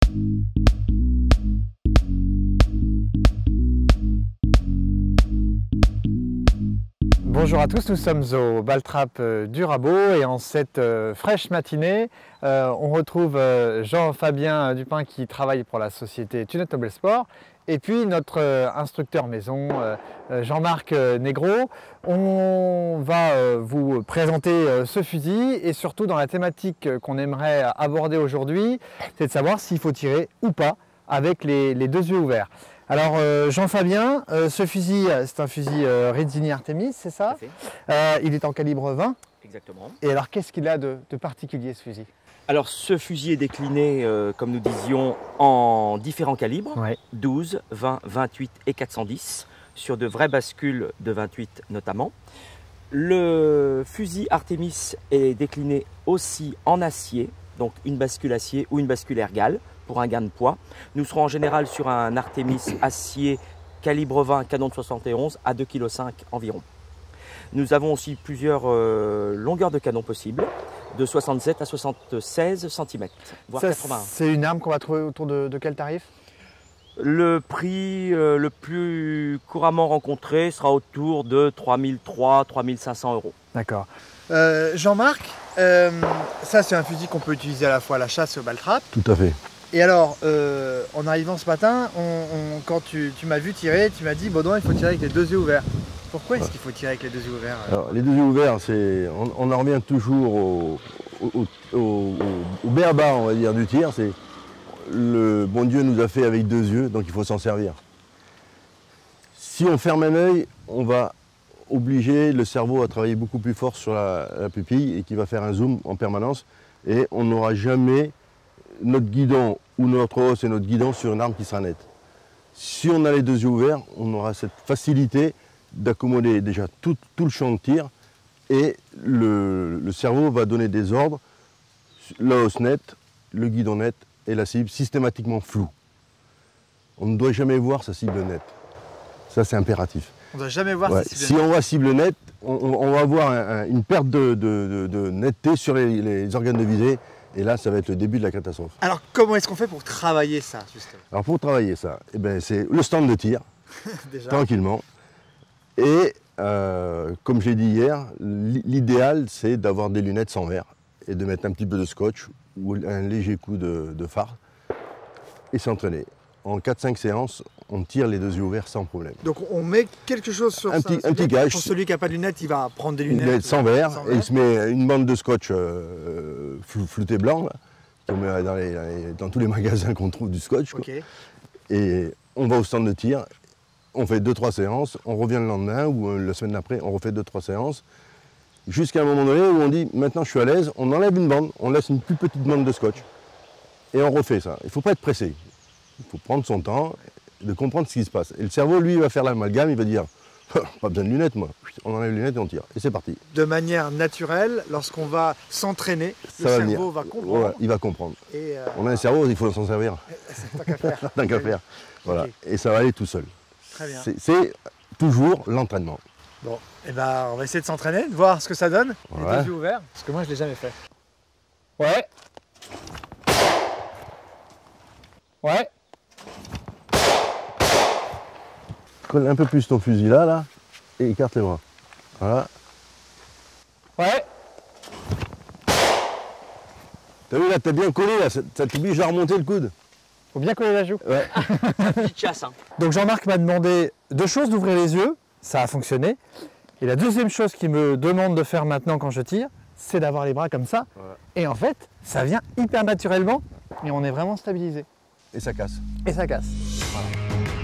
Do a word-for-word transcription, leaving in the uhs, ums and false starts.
Bonjour à tous, nous sommes au Baltrap du Rabot et en cette euh, fraîche matinée, euh, on retrouve euh, Jean-Fabien Dupin qui travaille pour la société Tunette Noble Sport et puis notre euh, instructeur maison euh, Jean-Marc Négro. On va euh, vous présenter euh, ce fusil et surtout dans la thématique qu'on aimerait aborder aujourd'hui, c'est de savoir s'il faut tirer ou pas avec les, les deux yeux ouverts. Alors euh, Jean-Fabien, euh, ce fusil, c'est un fusil euh, Rizzini Artemis, c'est ça? euh, Il est en calibre vingt. Exactement. Et alors qu'est-ce qu'il a de, de particulier ce fusil? Alors ce fusil est décliné, euh, comme nous disions, en différents calibres, ouais. douze, vingt, vingt-huit et quatre cent dix, sur de vraies bascules de vingt-huit notamment. Le fusil Artemis est décliné aussi en acier, donc une bascule acier ou une bascule ergale, pour un gain de poids. Nous serons en général sur un Artemis acier calibre vingt, canon de soixante et onze à deux virgule cinq kilos environ. Nous avons aussi plusieurs euh, longueurs de canon possibles, de soixante-sept à soixante-seize centimètres, voire quatre-vingts. C'est une arme qu'on va trouver autour de, de quel tarif? Le prix euh, le plus couramment rencontré sera autour de trois mille trois cents, trois mille cinq cents euros. D'accord. Euh, Jean-Marc, euh, ça c'est un fusil qu'on peut utiliser à la fois à la chasse et au baltrap. Tout à fait. Et alors, euh, en arrivant ce matin, on, on, quand tu, tu m'as vu tirer, tu m'as dit Baudouin, il faut tirer avec les deux yeux ouverts. Pourquoi est-ce qu'il faut tirer avec les deux yeux ouverts? Alors, les deux yeux ouverts, c'est, on, on en revient toujours au, au, au, au, au béaba, on va dire, du tir. C'est le bon Dieu nous a fait avec deux yeux, donc il faut s'en servir. Si on ferme un œil, on va obliger le cerveau à travailler beaucoup plus fort sur la, la pupille et qui va faire un zoom en permanence. Et on n'aura jamais notre guidon ou notre hausse et notre guidon sur une arme qui sera nette. Si on a les deux yeux ouverts, on aura cette facilité d'accommoder déjà tout, tout le champ de tir et le, le cerveau va donner des ordres, la hausse nette, le guidon net et la cible systématiquement floue. On ne doit jamais voir sa cible nette. Ça, c'est impératif. On ne doit jamais voir ouais. sa cible Si nette. on voit cible nette, on, on va avoir un, un, une perte de, de, de, de netteté sur les, les organes de visée. Et là, ça va être le début de la catastrophe. Alors, comment est-ce qu'on fait pour travailler ça, justement? Alors, pour travailler ça, eh ben, c'est le stand de tir, Déjà. tranquillement. Et, euh, comme j'ai dit hier, l'idéal, c'est d'avoir des lunettes sans verre et de mettre un petit peu de scotch ou un léger coup de, de fard et s'entraîner. En quatre cinq séances, on tire les deux yeux ouverts sans problème. Donc on met quelque chose sur un ça. Petit, un petit gage. Pour celui qui n'a pas de lunettes, il va prendre des lunettes. Une sans verre, sans et verre. il se met une bande de scotch euh, flouté blanc, qu'on met dans, les, dans tous les magasins qu'on trouve du scotch. Okay. Et on va au stand de tir, on fait deux trois séances, on revient le lendemain ou la semaine d'après, on refait deux trois séances, jusqu'à un moment donné où on dit maintenant je suis à l'aise, on enlève une bande, on laisse une plus petite bande de scotch et on refait ça. Il ne faut pas être pressé. Il faut prendre son temps, de comprendre ce qui se passe. Et le cerveau, lui, il va faire l'amalgame, il va dire pas besoin de lunettes, moi. On enlève les lunettes et on tire. Et c'est parti. De manière naturelle, lorsqu'on va s'entraîner, le va cerveau venir. va comprendre. Ouais, il va comprendre. Et euh... On a un cerveau, il faut s'en servir. Tant qu'à faire. Tant qu'à faire. Voilà. Okay. Et ça va aller tout seul. Très bien. C'est toujours l'entraînement. Bon, et eh ben, on va essayer de s'entraîner, de voir ce que ça donne. Ouais. Les deux yeux ouverts. Parce que moi, je ne l'ai jamais fait. Ouais. Ouais. Colle un peu plus ton fusil là, là, et écarte les bras. Voilà. Ouais. T'as vu là, t'as bien collé là, ça, ça t'oblige à remonter le coude. Faut bien coller la joue. Ouais. Petite chasse, hein. Donc Jean-Marc m'a demandé deux choses, d'ouvrir les yeux, ça a fonctionné. Et la deuxième chose qu'il me demande de faire maintenant quand je tire, c'est d'avoir les bras comme ça. Ouais. Et en fait, ça vient hyper naturellement et on est vraiment stabilisé. Et ça casse. Et ça casse. Voilà.